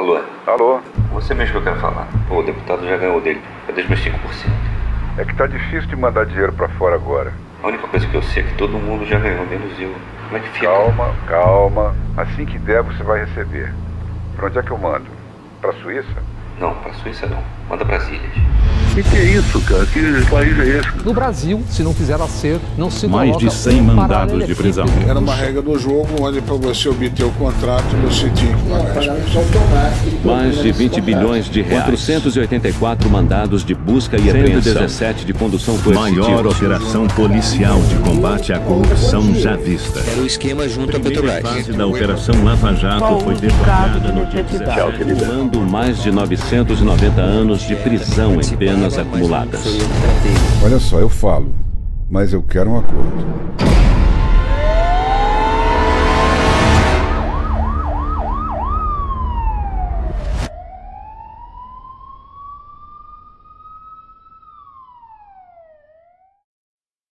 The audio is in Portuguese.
Alô? Alô? Você mesmo que eu quero falar. O deputado já ganhou dele. Cadê os meus 5%? É que tá difícil de mandar dinheiro pra fora agora. A única coisa que eu sei é que todo mundo já ganhou, menos eu. Como é que fica? Calma. Assim que der, você vai receber. Pra onde é que eu mando? Pra Suíça? Não, pra Suíça não. Manda pras ilhas. Que é isso, cara? Que país é esse? No Brasil, se não quiser ser, não se coloca. Mais de 100 mandados de prisão. Era uma regra do jogo onde para você obter o contrato você tinha que pagar. Mais de 20 bilhões de reais. 484 mandados de busca e apreensão. 117 de condução coercitiva. Maior operação policial de combate à corrupção já vista. Era o esquema junto à Petrobras. A fase da Operação Lava Jato foi deflagrada no dia 17, acumulando mais de 990 anos de prisão em penas acumuladas. Olha só, eu falo, mas eu quero um acordo.